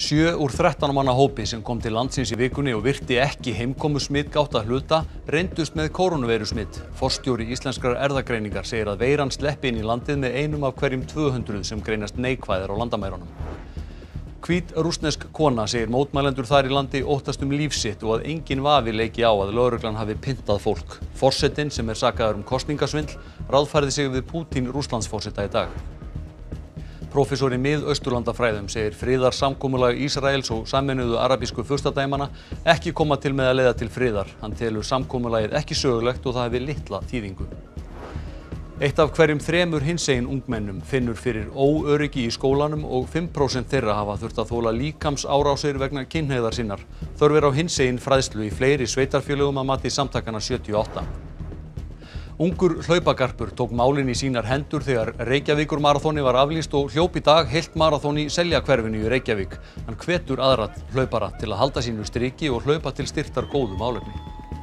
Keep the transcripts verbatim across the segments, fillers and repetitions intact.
Sjö úr þrettán manna hópi sem kom til landsins í vikunni og virti ekki heimkomusmitgátt að hluta reyndust með kórónuveirusmit. Forstjóri Íslenskrar erfðagreiningar segir að veiran sleppi inn í landið með einum af hverjum tvö hundruð sem greinast neikvæðir á landamærunum. Hvít rússnesk kona segir mótmælendur þar í landi óttast um líf sitt og að enginn vafi leiki á að lögreglan hafi pyntað fólk. Forsetinn, sem er sakaður um kosningasvindl, ráðfærði sig við Pútín Rússlandsforseta í dag. Prófessor í Mið-Austurlandafræðum segir friðarsamkomulag Ísraels og Sameinuðu arabísku furstadæmanna ekki koma til með að leiða til friðar. Hann telur samkomulagið ekki sögulegt og það hafi litla þýðingu. Eitt af hverjum þremur hinsegin ungmennum finnur fyrir óöryggi í skólanum og fimm prósent þeirra hafa þurft að þola líkamsárásir vegna kynhneigðar sinnar. Þörf er á hinsegin fræðslu í fleiri sveitarfélögum að mati samtakanna sjötíu og átta. Ungur hlaupagarpur tók málin í sínar hendur þegar Reykjavíkurmaraþoni var aflýst og hljóp í dag heilt maraþon í Seljahverfinu í Reykjavík. Hann hvetur aðra hlaupara til að halda sínu striki og hlaupa til styrktar góðu málefni.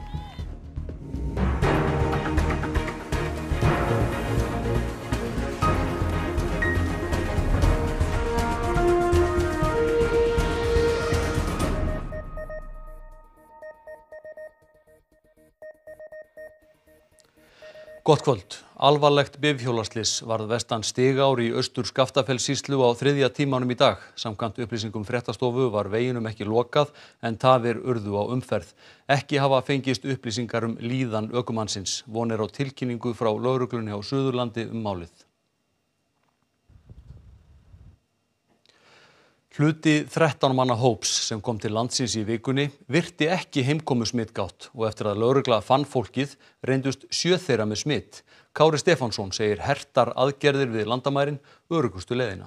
Gott kvöld. Alvarlegt bifhjólaslys varð vestan Stigár í Austur-Skaftafellssýslu á þriðja tímanum í dag. Samkvæmt upplýsingum fréttastofu var veginum ekki lokað en tafir urðu á umferð. Ekki hafa fengist upplýsingar um líðan ökumannsins. Von er á tilkynningu frá lögreglunni á Suðurlandi um málið. Hluti þrettán manna hóps sem kom til landsins í vikunni virti ekki heimkomusmitgátt og eftir að lögregla fann fólkið reyndust sjö þeirra með smit. Kári Stefánsson segir hertar aðgerðir við landamærin öruggustu leiðina.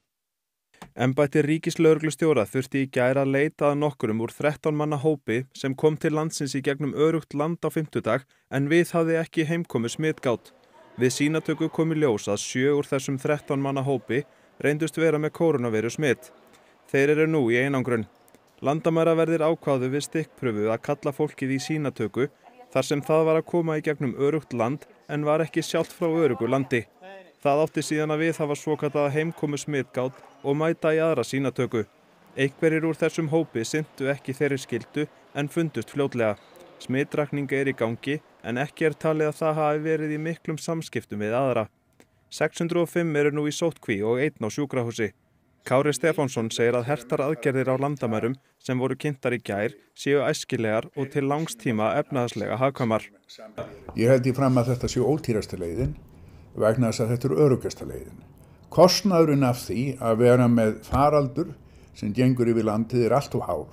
Embætti ríkislögreglustjóra þurfti í gær að leita að nokkrum úr þrettán manna hópi sem kom til landsins í gegnum örugt land á fimmtudag en við hafði ekki heimkomusmitgátt. Við sýnatöku kom í ljós að sjö úr þessum þrettán manna hópi reyndust vera með kórónuveirusmit. Þeir eru nú í einangrun. Landamæraverðir ákváðu við stikkpröfu að kalla fólkið í sýnatöku þar sem það var að koma í gegnum örugt land en var ekki sjálft frá öruggu landi. Það átti síðan að viðhafa svokallaða heimkomusmitgátt og mæta í aðra sýnatöku. Einhverjir úr þessum hópi sinntu ekki þeirri skyldu en fundust fljótlega. Smitrakning er í gangi en ekki er talið að það hafi verið í miklum samskiptum við aðra. sex hundruð og fimm eru nú í sóttkví og einn á sjúkrahúsi. Kári Stefánsson segir að hertar aðgerðir á landamærum sem voru kynntar í gær séu æskilegar og til langs tíma efnahagslega hagkvæmar. Ég held í fram að þetta séu ódýrasta leiðin vegna þess að þetta er öruggasta leiðin. Kostnaðurinn af því að vera með faraldur sem gengur yfir landið er allt of hár.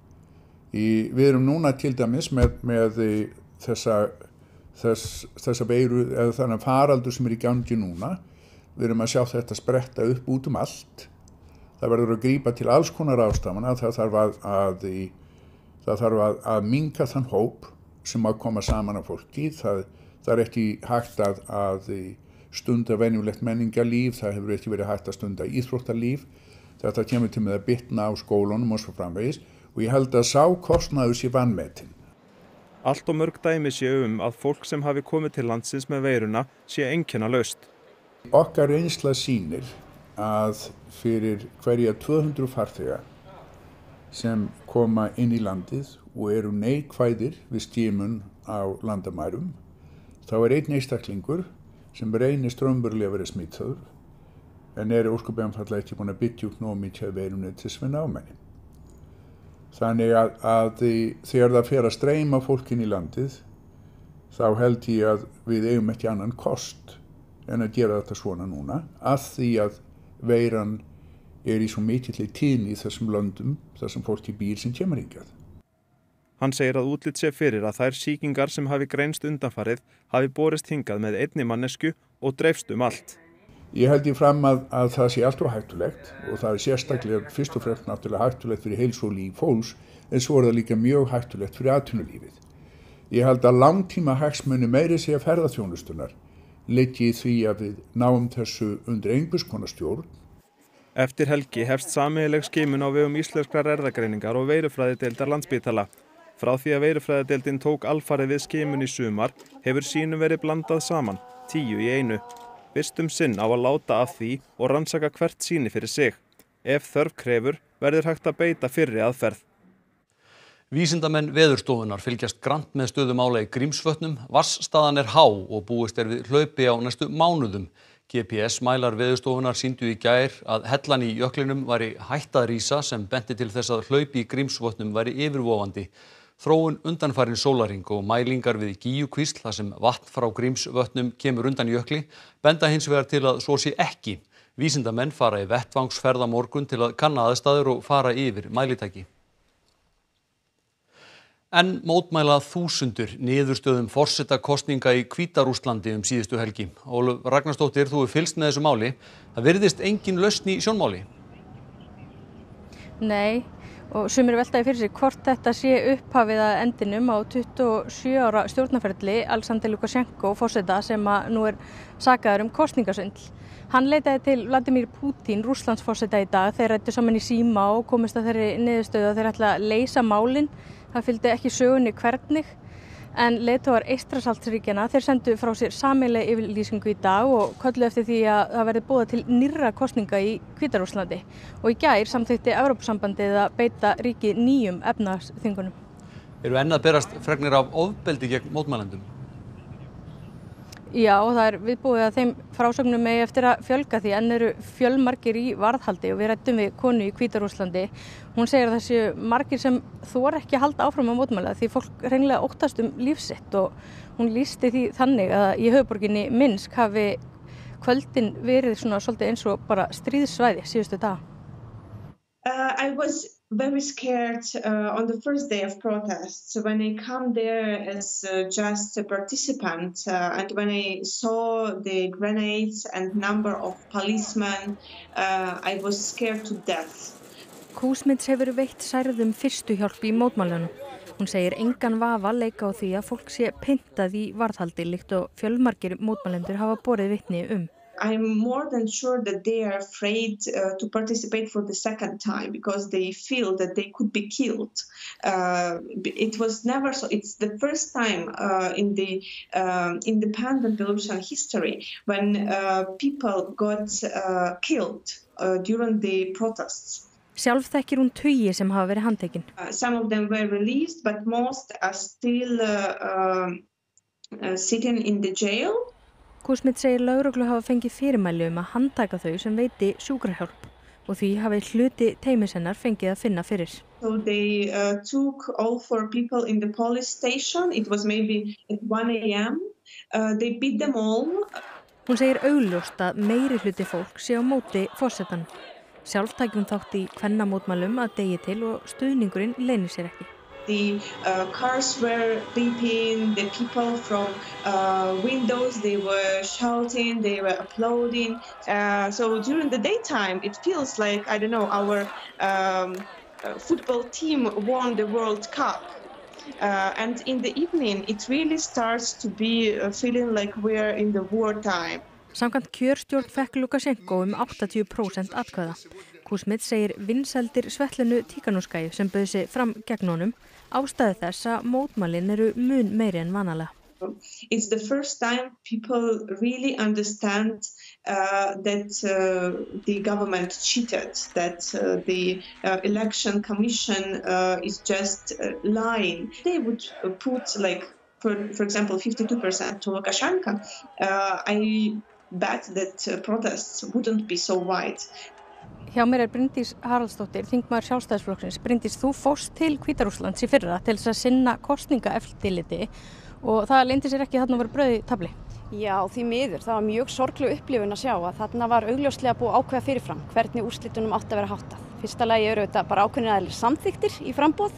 Í, við erum núna til dæmis með, með þessa, þess, þessa veiru eða þannig faraldur sem er í gangi núna. Við erum að sjá þetta spretta upp út um allt. Það verður að grípa til alls konar ráðstafana. Það þarf að, að, það þarf að, að minnka þann hóp sem að koma saman af fólki. Það, það er ekki hægt að, að stunda venjulegt menningarlíf, það hefur ekki verið hægt að stunda íþróttalíf. Þetta kemur til með að bitna á skólunum og svo framvegis og ég held að sá kostnaður sé vanmetinn. Allt og mörg dæmi sé um að fólk sem hafi komið til landsins með veiruna sé einkennalaust. Okkar reynsla sýnir að fyrir hverja tvö hundruð farþega sem koma inn í landið og eru neikvæðir við skimun á landamærum, þá er einn einstaklingur sem reynist raunverulega að vera smitsaður en er ósköp einfaldlega ekki búinn að byggja upp nógu mikið af veirunni til þess að ná henni. Þannig að, að þegar það fer að streyma fólkin í landið, þá held ég að við eigum ekki annan kost en að gera þetta svona núna, að því að veiran er í svo mikilli tíðni í þessum löndum, þar sem fólki býr sem kemur hingað. Hann segir að útlit sé fyrir að þær sýkingar sem hafi greinst undanfarið hafi borist hingað með einni mannesku og dreifst um allt. Ég held í fram að, að það sé allt og hættulegt og það er sérstaklega fyrst og fremst náttúrulega hættulegt fyrir heilsu og líf fólks en svo er það líka mjög hættulegt fyrir atvinnulífið. Ég held að langtíma hagsmuni meiri sé að ferðaþjónustunnar liggi í því að við náum þessu undir einhvers konar stjórn. Eftir helgi hefst sameiginleg skimun á vegum Íslenskrar erfðagreiningar og veirufræðideildar Landspítala. Frá því að veirufræðideildin tók alfarið við skimun í sumar hefur sýnum verið blandað saman, tíu í einu. Fyrst um sinn á að láta af því og rannsaka hvert sýni fyrir sig. Ef þörf krefur verður hægt að beita fyrri aðferð. Vísindamenn Veðurstofunnar fylgjast grannt með stöðu mála í Grímsvötnum. Vatnsstaðan er há og búist er við hlaupi á næstu mánuðum. G P S mælar Veðurstofunnar sýndu í gær að hellan í jöklinum væri hætt að rísa sem benti til þess að hlaupi í Grímsvötnum væri yfirvofandi. Þróun undanfarinn sólarhring og mælingar við Gígjukvísl þar sem vatn frá Grímsvötnum kemur undan jökli benda hins vegar til að svo sé ekki. Vísindamenn fara í vettvangsferð á morgun til að kanna aðstæður og fara yfir mælitæki. En mótmæla þúsundur niðurstöðum forsetakosninga í Hvíta-Rússlandi um síðustu helgi. Ólöf Ragnarsdóttir, þú hefur fylgst með þessu máli. Það virðist engin lausn í sjónmáli. Nei. Og sumir veltaði fyrir sig hvort þetta sé upphafið að endinum á tuttugu og sjö ára stjórnarferli Alexander Lukashenko forseta sem að nú er sakaður um kosningasvindl. Hann leitaði til Vladimir Putin, Rússlandsforseta í dag, þeir ræddu saman í síma og komist að þeirri niðurstöðu að þeir ætla að leysa málin. Það fylgdi ekki sögunni hvernig, en leiðtogar Eystrasaltsríkjanna þeir sendu frá sér sameiginlega yfirlýsingu í dag og kölluðu eftir því að það verði boðað til nýrra kosninga í Hvíta-Rússlandi. Og í gær samþykkti Evrópusambandið að beita ríkið nýjum efnahagsþvingunum. Eru enn að berast fregnir af ofbeldi gegn mótmælendum? Já, það er viðbúið að þeim frásögnum eigi eftir að fjölga því enn eru fjölmargir í varðhaldi og við ræddum við konu í Hvíta-Rússlandi. Hún segir að þessi margir sem þora ekki að halda áfram að mótmæla því fólk hreinlega óttast um líf sitt og hún lýsti því þannig að í höfuðborginni Minsk hafi kvöldin verið svona svolítið eins og bara stríðssvæði síðustu daga. Uh, I was very scared uh, on the first day of protests when I come there as uh, just a participant uh, and when I saw the grenades and number of policemen, uh, I was scared to death. Kúsmins hefur veitt særðum fyrstu hjálp í mótmælunum. Hún segir engan vafa leika á því að fólk sé pyntað í varðhaldi líkt og fjölmargir mótmælendur hafa borið vitni um. I'm more than sure that they are afraid uh, to participate for the second time because they feel that they could be killed. Uh, it was never so. It's the first time uh, in the uh, independent Belarusian history when uh, people got uh, killed uh, during the protests. Sjálf þekkir hún tugi sem hafa verið handtekin. Uh, some of them were released, but most are still uh, uh, uh, sitting in the jail. Kúsmit segir lögreglu hafa fengið fyrirmæli um að handtaka þau sem veiti sjúkrahjálp og því hafi hluti teymis hennar fengið að finna fyrir. So they uh, took all four people in the police station. It was maybe at one a m Uh, they beat them all. Hún segir augljóst að meiri hluti fólk sé á móti forsetanum. Sjálf tæki hún þátt í kvennamótmælum að degi til og stuðningurinn leynir sér ekki. The uh, cars were beeping, the people from uh, windows, they were shouting, they were applauding. Uh, so during the daytime, it feels like, I don't know, our um, uh, football team won the World Cup. Uh, and in the evening, it really starts to be uh, feeling like we're in the wartime. Samkvæmt kjörstjórn fekk Lukashenko um áttatíu prósent atkvæða. Kúsmit segir vinsældir Svetlanu Tíkanóskaju sem bauð sig fram gegn honum ástæðu þess að mótmælin eru mun meiri en vanalega. It's the first time people really understand uh, that uh, the government cheated, that uh, the uh, election commission uh, is just uh, lying. They would put like, for, for example, fifty-two percent to Lukashenko. Uh, I bet that uh, protests wouldn't be so wide. Hjá mér er Bryndís Haraldsdóttir, þingmaður Sjálfstæðisflokksins. Bryndís, þú fórst til Hvíta-Rússlands í fyrra til þess að sinna kosningaeftirliti og það leyndi sér ekki þarna var brauð í tafli. Já, því miður. Það var mjög sorgleg upplifun að sjá að þarna var augljóslega búið ákveða fyrirfram hvernig úrslitunum átti að vera háttað. Fyrsta lagi eru þetta bara ákveðnir aðilar samþykktir í framboð.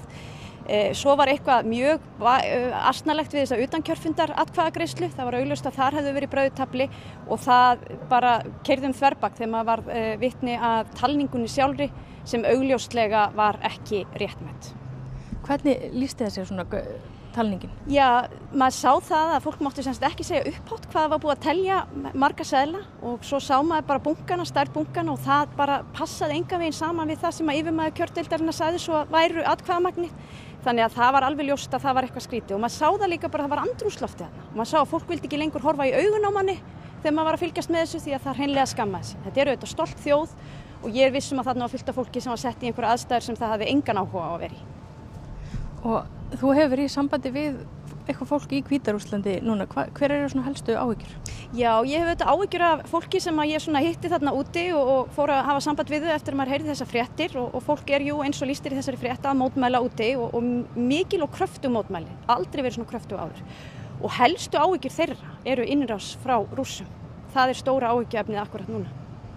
Svo var eitthvað mjög asnalegt við þessa utankjörfundar atkvæðagreiðslu. Það var augljóst að þar hefðu verið brauð í tafli og það bara keyrði um þverbak þegar maður var vitni að talningunni sjálfri sem augljóslega var ekki réttmætt. Hvernig lýsti það sér svona talningin? Já, maður sá það að fólk mátti semst ekki segja upphátt hvað var búið að telja marga seðla og svo sá maður bara bunkana, stærð bunkana og það bara passaði engan veginn saman við það sem að yfirmaður kjördeildarinnar sagði svo að væru atkvæðamagnið. Þannig að það var alveg ljóst að það var eitthvað skrítið og maður sá það líka bara að það var andrúmsloftið þarna. Og maður sá að fólk vildi ekki lengur horfa í augun á manni þegar maður var að fylgjast með þessu því að það hreinlega skammaði sig. Þetta eru auðvitað stolt þjóð og ég er vissum að þarna var fullt af fólki sem var sett í einhverja aðstæður sem það hafði engan áhuga á að vera í. Og þú hefur verið í sambandi við eitthvað fólk í Hvíta-Rússlandi núna. Hva, hver eru svona helstu áhyggjur? Já, ég hef þetta áhyggjur af fólki sem að ég svona hitti þarna úti og, og fór að hafa samband við þau eftir að maður heyrði þessar fréttir og, og fólk er jú eins og lýstir í þessari frétta að mótmæla úti og, og mikil og kröftug mótmæli, aldrei verið svona kröftug áður. Og helstu áhyggjur þeirra eru innrás frá Rússum. Það er stóra áhyggjuefnið akkurat núna.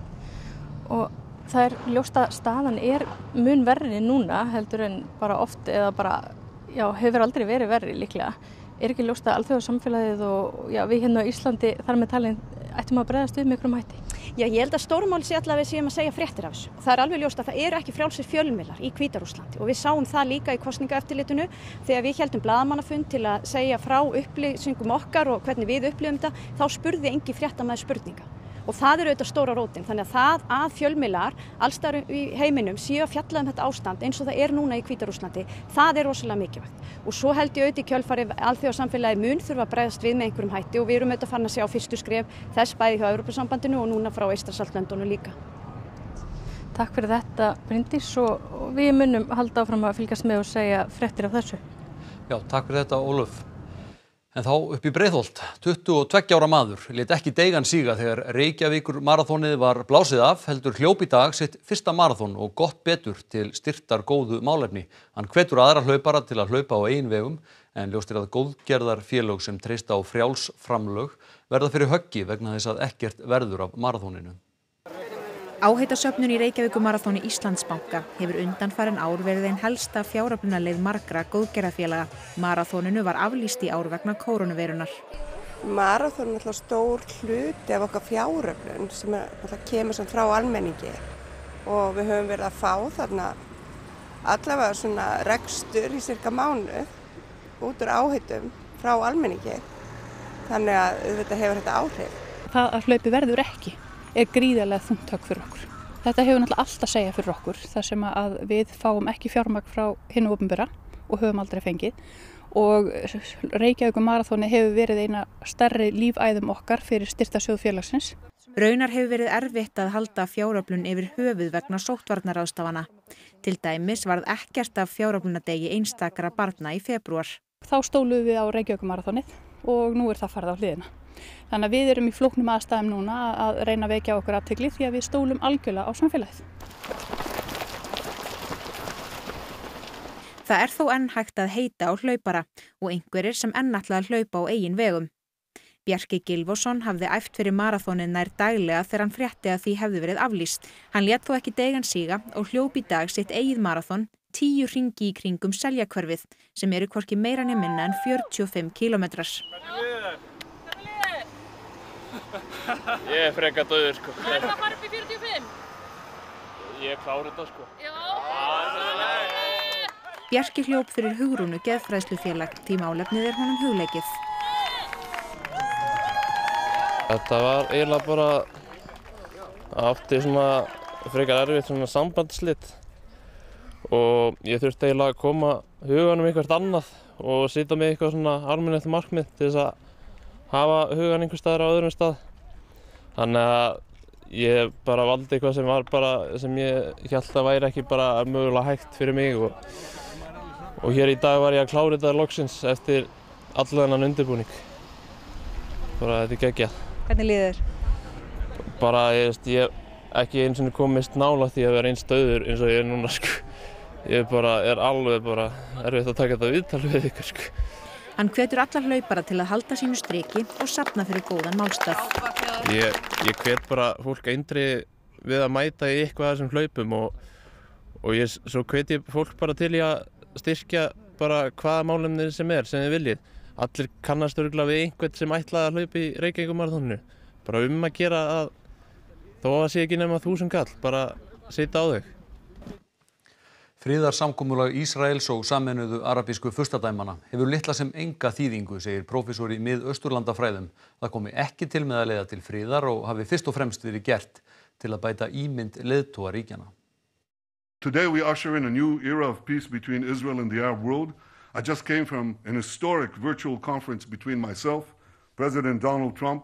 Og það er ljóst að staðan er mun verri núna heldur en bara oft eða bara, já, hefur aldrei verið verri líklega. Er ekki ljóst að alþjóðasamfélagið og já, við hérna á Íslandi þar með talin ættum að bregðast við með einhverjum hætti? Já, ég held að stórmál sé allavega við séum að segja fréttir af þessu. Það er alveg ljóst að það eru ekki frjálsir fjölmiðlar í Hvíta-Rússlandi og við sáum það líka í kosningaeftirlitinu þegar við héldum blaðamannafund til að segja frá upplýsingum okkar og hvernig við upplifum þetta, þá spurði engin fréttamaður spurninga. Og það eru auðvitað stóra rótin, þannig að það að fjölmiðlar allstaðar í heiminum séu að fjalla um þetta ástand eins og það er núna í Hvíta-Rússlandi, það er rosalega mikilvægt. Og svo held ég auðvitað í kjölfarið alþjóðasamfélagið mun þurfa að bregðast við með einhverjum hætti og við erum auðvitað farin að sjá fyrstu skref þess bæði hjá Evrópusambandinu og núna frá Eystrasaltslöndunum líka. Takk fyrir þetta, Bryndís, og við munum halda áfram að fylgjast með og segja fréttir af þessu. Já, takk fyrir þetta, Ólöf. En þá upp í Breiðholt, tuttugu og tveggja ára maður lét ekki deigan síga þegar Reykjavíkur maraþonið var blásið af, heldur hljóp í dag sitt fyrsta maraþon og gott betur til styrktar góðu málefni. Hann hvetur aðra hlaupara til að hlaupa á eigin vegum, en ljóst er að góðgerðarfélög sem treysta á frjáls framlög verða fyrir höggi vegna þess að ekkert verður af maraþoninu. Áheitasöfnun í Reykjavíkurmaraþoni Íslandsbanka hefur undanfarin ár verið ein helsta fjáröflunarleið margra góðgerðarfélaga. Maraþoninu var aflýst í ár vegna kórónuveirunnar. Maraþon er alltaf stór hluti af okkar fjáröflun sem er, alltaf kemur sem frá almenningi og við höfum verið að fá þarna allavega svona rekstur í cirka mánuð út úr áheitum frá almenningi. Þannig að þetta hefur þetta áhrif. Það að hlaupi verður ekki er gríðarlega þungt högg fyrir okkur. Þetta hefur náttúrulega allt að segja fyrir okkur þar sem að við fáum ekki fjármagn frá hinu opinbera og höfum aldrei fengið og Reykjavíkur maraþoni hefur verið eina stærri lífæðum okkar fyrir styrktarsjóð félagsins. Raunar hefur verið erfitt að halda fjáröflun yfir höfuð vegna sóttvarnaráðstafana. Til dæmis varð ekkert af fjáröflunardegi einstakra barna í febrúar. Þá stóluðum við á Reykjavíkur maraþonið og nú er það farið á hliðina. Þannig að við erum í flóknum aðstæðum núna að reyna að vekja okkur athygli því að við stólum algjörlega á samfélagið. Það er þó enn hægt að heita á hlaupara og einhverjir sem enn ætla að hlaupa á eigin vegum. Bjarki Gylfason hafði æft fyrir maraþonið nær daglega þegar hann frétti að því hefði verið aflýst. Hann lét þó ekki deigan síga og hljóp í dag sitt eigið maraþon, tíu hringi í kringum Seljakörfið, sem eru hvorki meira né minna en fjörutíu og fimm kílómetrar. Ég er frekar dauður, sko. Það er að fara upp í fjörutíu og fimm? Ég er klár þetta, sko. Já. Bjarki hljóp fyrir Hugrúnu geðfræðslufélag, því málefnið er honum hugleikið. Þetta var eiginlega bara átti svona frekar erfitt svona sambandsslit og ég þurfti eiginlega að koma huganum eitthvað annað og sitja með eitthvað svona almennilegt markmið til þess að hafa hugan einhver staðar á öðrum stað. Þannig að ég bara valdi eitthvað sem var bara, sem ég hélt að væri ekki bara mögulega hægt fyrir mig og, og hér í dag var ég að klára þetta loksins eftir allan þennan undirbúning. Bara þetta er geggjað. Hvernig líður þér? Bara ég veist, ég hef ekki eins og komist nálægt því að vera eins dauður eins og ég er núna, sko. Ég bara er alveg bara erfitt að taka þetta viðtal við ykkur, sko. Hann hvetur alla hlaupara til að halda sínu striki og safna fyrir góðan málstað. Ég, ég hvet bara fólk eindregið við að mæta í eitthvað af þessum hlaupum og, og ég, svo hvet ég fólk bara til í að styrkja bara hvaða málefni sem er sem þið viljið. Allir kannast örugglega við einhvern sem ætlaði að hlaupa í Reykjavíkurmaraþoninu. Bara um að gera að þó að sé ekki nema þúsund kall, bara sitja á þau. Friðarsamkomulag Ísraels og Sameinuðu arabísku furstadæmanna hefur litla sem enga þýðingu, segir prófessor í Mið-Austurlandafræðum. Það komi ekki til með að leiða til friðar og hafi fyrst og fremst verið gert til að bæta ímynd leiðtoga ríkjanna. Today we usher in a new era of peace between Israel and the Arab world. I just came from an historic virtual conference between myself, President Donald Trump,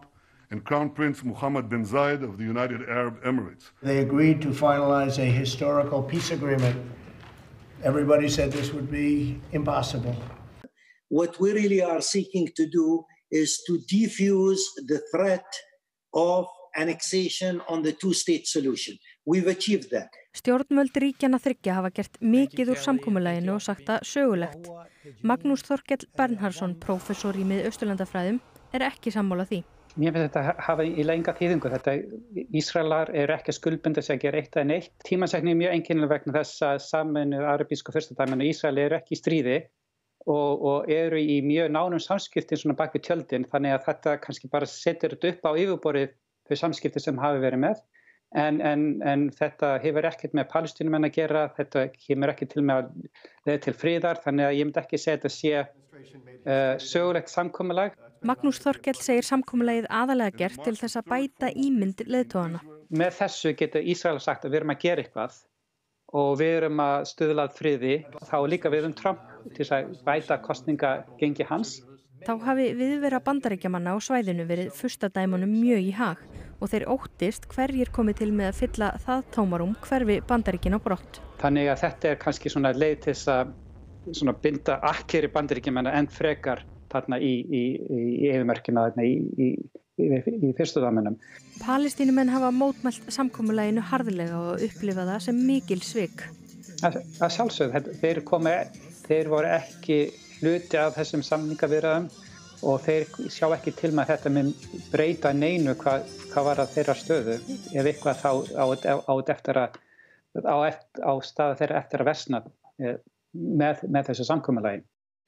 and Crown Prince Mohammed bin Zayed of the United Arab Emirates. They agreed to finalize a historical peace agreement. Everybody said this would be impossible. What we really are seeking to do is to defuse the threat of annexation on the two-state solution. We've achieved that. Stjórnvöld ríkjanna þriggja hafa gert mikið úr samkomulaginu og sagt það sögulegt. Magnús Þorkell Bernharðsson, prófessor í Mið-Austurlandafræðum, er ekki sammála því. Mér finnst þetta hafa í lenga þýðingu. Þetta Ísraelar eru ekki skuldbundið sig að gera eitt eða neitt. Tímasetning er mjög einkennileg vegna þess að Sameinuðu arabísku furstadæmin og Ísrael eru ekki í stríði og, og eru í mjög nánum samskiptin svona bak við tjöldin, þannig að þetta kannski bara setur þetta upp á yfirborðið þau samskipti sem hafi verið með. En, en, en þetta hefur ekkert með Palestínumenn að gera, þetta kemur ekki til með að leiða til friðar, þannig að ég myndi ekki segja þetta sé uh, sögulegt samkomulag. Magnús Þorkell segir samkomulagið aðalega gert til þess að bæta ímynd leiðtogana. Með þessu getur Ísrael sagt að við erum að gera eitthvað og við erum að stuðla að friði, þá líka við um Trump til þess að bæta kosningagengi hans. Þá hafi viðvera Bandaríkjamanna á svæðinu verið furstadæmunum mjög í hag og þeir óttist hverjir komið til með að fylla það tómarum hverfi Bandaríkin á brott. Þannig að þetta er kannski svona leið til þess að svona binda akkeri Bandaríkjamanna enn frekar þarna í, í, í yfirmerkina þarna í, í, í, í fyrstudæmunum. Palestínumenn hafa mótmælt samkomulaginu harðlega og upplifa það sem mikil svik. Að, að sjálfsögð, þeir, komi, þeir voru ekki hluti af þessum samningaviðræðum og þeir sjá ekki til með að þetta mun breyta neinu hvað, hvað var að þeirra stöðu. Ef eitthvað þá á, á, eftir að, á, á staða þeirra eftir að versna með, með þessu samkomulagi.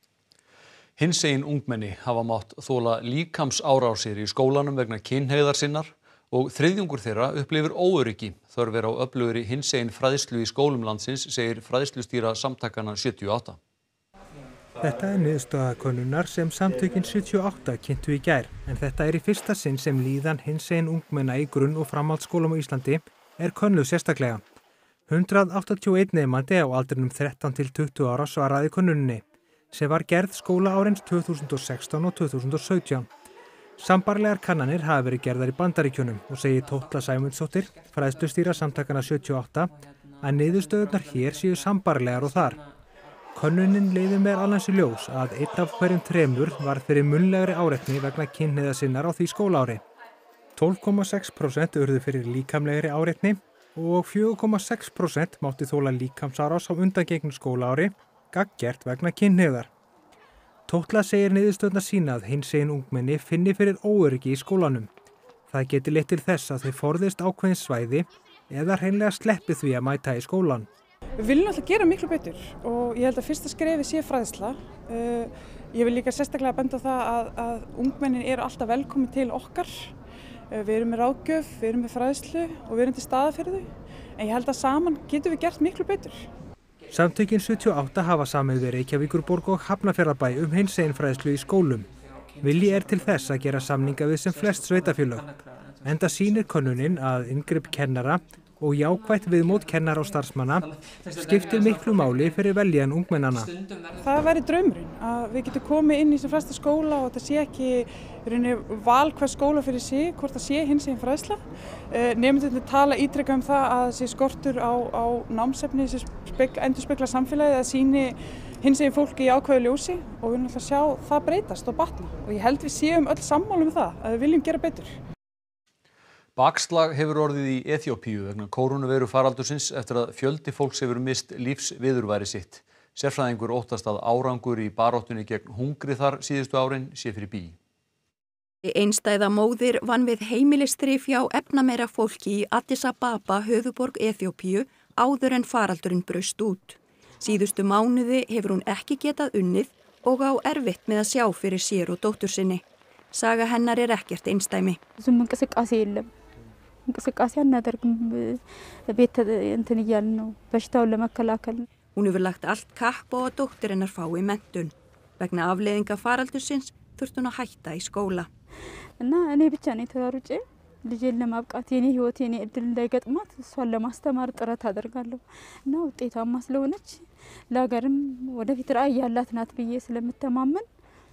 Hinsegin ungmenni hafa mátt þola líkamsárásir í skólanum vegna kynhneigðar sinnar og þriðjungur þeirra upplifir óöryggi. Þörf er á öflugri hinsegin fræðslu í skólum landsins, segir fræðslustýra samtakanna sjötíu og átta. Þetta er niðurstaða könnunar sem samtökin sjötíu og átta kynntu í gær, en þetta er í fyrsta sinn sem líðan hinsegin ungmenna í grunn- og framhaldsskólum á Íslandi er könnuð sérstaklega. hundrað áttatíu og einn nemandi á aldrinum þrettán til tuttugu ára svaraði könnuninni, sem var gerð skólaárins tvö þúsund og sextán og tvö þúsund og sautján. Sambarlegar kannanir hafa verið gerðar í Bandaríkjunum og segir Tóta Sæmundsdóttir, fræðslustýra samtakanna sjötíu og átta, að niðurstöðurnar hér séu sambarlegar og þar. Könnunin leiðir meðal annars í ljós að einn af hverjum þremur var fyrir munnlegri áreitni vegna kynhneigðar sinnar á því skólaári. tólf komma sex prósent urðu fyrir líkamlegri áreitni og fjögur komma sex prósent mátti þola líkamsárás á undangengnu skólaári, gagngert vegna kynhneigðar. Tótla segir niðurstöðurnar sýna að hinsegin ungmenni finni fyrir óöryggi í skólanum. Það geti leitt til þess að þeir forðist ákveðin svæði eða hreinlega sleppi því að mæta í skólan. Við viljum alltaf gera miklu betur og ég held að fyrsta skrefi sé fræðsla. Uh, ég vil líka sérstaklega benda á það að, að ungmennin eru alltaf velkomin til okkar. Uh, við erum með ráðgjöf, við erum með fræðslu og við erum til staðar fyrir þau. En ég held að saman getum við gert miklu betur. Samtökin sjötíu og átta hafa samið við Reykjavíkurborg og Hafnarfjarðarbæ um hinsegin fræðslu í skólum. Vilji er til þess að gera samninga við sem flest sveitarfélög. Enda sýnir könnunin að inngrip kennara og jákvætt viðmót kennara og starfsmanna skiptir miklu máli fyrir veljan ungmennana. Það væri draumurinn að við getum komið inn í sem flesta skóla og þetta sé ekki val hver skóla fyrir sig, hvort það sé hinsegin fræðsla. Nemendurnir tala ítrekað um það að sé skortur á, á námsefni sem endurspeglar samfélagið að sýni hinsegin fólki í ákveðu ljósi og við erum alltaf að sjá það breytast og batna og ég held við séum öll sammála um það að við viljum gera betur. Bakslag hefur orðið í Eþíópíu vegna kórónuveiru faraldursins eftir að fjöldi fólks hefur mist lífsviðurværi sitt. Sérfræðingur óttast að árangur í baráttunni gegn hungri þar síðustu árin sé fyrir bí. Einstæða móðir vann við heimilistrif hjá efnameira fólki í Addis Ababa, höfuðborg Eþíópíu, áður en faraldurinn braust út. Síðustu mánuði hefur hún ekki getað unnið og á erfitt með að sjá fyrir sér og dóttur sinni. Saga hennar er ekkert einstæmi. Hún hefur lagt allt kapp á að dóttir hennar fái menntun. Vegna afleiðinga faraldursins þurfti hún að hætta í skóla. ልጄን ለማብቃት የኔ ህይወት የኔ እድል እንዳይገጥማት እሷን ለማስተማር ጥረት አደርጋለሁ እና ውጤታማ ስለሆነች ለሀገርም ወደፊት ራዕይ ያላት ናት ብዬ ስለምተማመን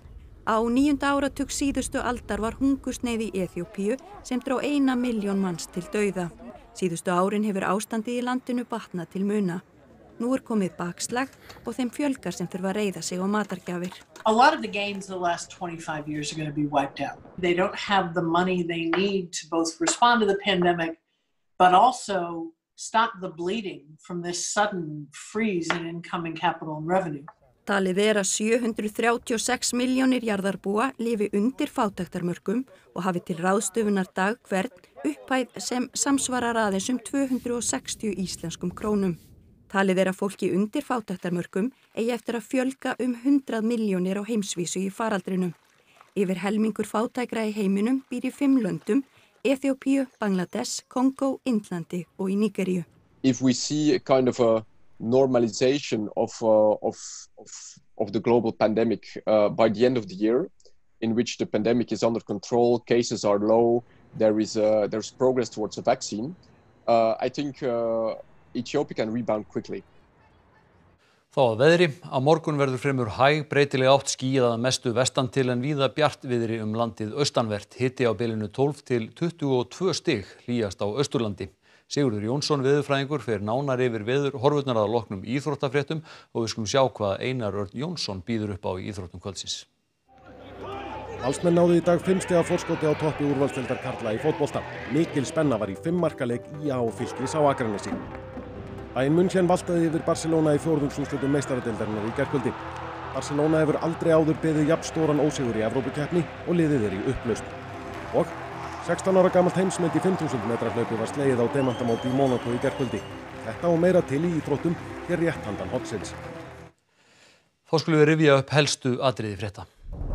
Á níunda áratug síðustu aldar var hungursneyð í Eþíópíu sem dró eina milljón manns til dauða. Síðustu árin hefur ástandið í landinu batnað til muna. Nú er komið bakslag og þeim fjölgar sem þurfa að reiða sig á matargjafir. A lot of the gains of the last twenty-five years are going to be wiped out. They don't have the money they need to both respond to the pandemic, but also stop the bleeding from this sudden freeze in incoming capital and revenue. Talið er að sjö hundruð þrjátíu og sex milljónir jarðarbúa lifi undir fátæktarmörkum og hafi til ráðstöfunar dag hvern upphæð sem samsvarar aðeins um tvö hundruð og sextíu íslenskum krónum. Talið er að fólki undir fátæktarmörkum eigi eftir að fjölga um hundrað milljónir á heimsvísu í faraldrinum. Yfir helmingur fátækra í heiminum býr í fimm löndum, Eþíópíu, Bangladesh, Kongó, Indlandi og í Nígeríu. If we see a kind of a normalization of, uh, of, of, of the global pandemic uh, by the end of the year, in which the pandemic is under control, cases are low, there is uh, there's progress towards a vaccine, uh, I think uh, Ethiopia can rebound quickly. Þá að veðri, á morgun verður fremur hæg, breytileg átt skýjað að mestu vestan til en víða bjartviðri um landið austanvert, hiti á bilinu tólf til tuttugu og tvö stig, hlýjast á Austurlandi. Sigurður Jónsson veðurfræðingur fer nánar yfir veður horfurnar að loknum íþróttafréttum og við skulum sjá hvað Einar Örn Jónsson býður upp á í íþróttum kvöldsins. Valsmenn náðu í dag fimm stiga forskoti á toppi úrvalsdeildar karla í fótbolta. Mikil spenna var í fimm marka leik í á og Fylkis á Akranesi. Bayern München valtaði yfir Barcelona í fjórðungsúrslitum meistaradeildarinnar í gærkvöldi. Barcelona hefur aldrei áður beðið jafn stóran ósigur í Evrópukeppni og liðið er í upplausn. Og sextán ára gamalt heimsmet í fimm þúsund metra hlaupi var slegið á demantamóti í Monaco í gærkvöldi. Þetta og meira til í íþróttum hér rétt handan hornsins. Þá skulum við rifja upp helstu atriði frétta.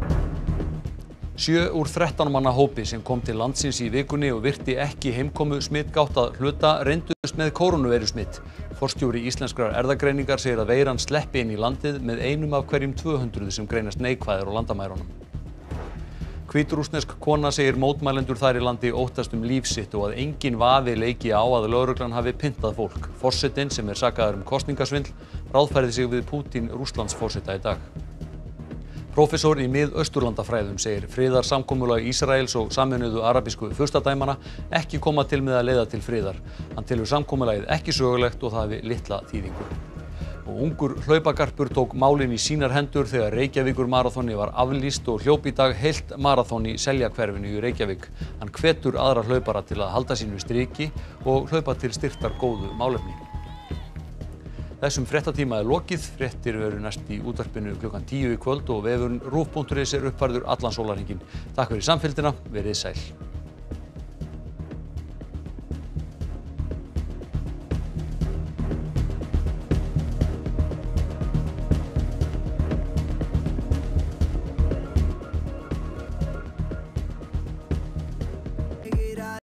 Sjö úr þrettán manna hópi sem kom til landsins í vikunni og virti ekki heimkomu smitgátt að hluta reyndust með kórónuveirusmit. Forstjóri Íslenskrar erfðagreiningar segir að veiran sleppi inn í landið með einum af hverjum tvö hundruð sem greinast neikvæðir á landamærunum. Hvítrússnesk kona segir mótmælendur þar í landi óttast um líf sitt og að engin vafi leiki á að lögreglan hafi pyntað fólk. Forsetinn, sem er sakaður um kosningasvindl, ráðfærði sig við Pútín Rússlandsforseta í dag. Prófessor í mið-austurlandafræðum segir friðarsamkomulag Ísraels og Sameinuðu arabísku furstadæmanna ekki koma til með að leiða til friðar. Hann telur samkomulagið ekki sögulegt og það hafi litla þýðingu. Og ungur hlaupagarpur tók málin í sínar hendur þegar Reykjavíkur maraþoni var aflýst og hljóp í dag heilt maraþon í Seljakverfinu í Reykjavík. Hann hvetur aðra hlaupara til að halda sínu striki og hlaupa til styrktar góðu málefni. Þessum fréttatíma er lokið, fréttir eru næst í útvarpinu klukkan tíu í kvöld og vefurinn rúv punktur is er uppfærður allan sólarhringinn. Takk fyrir samfylgdina, verið sæl.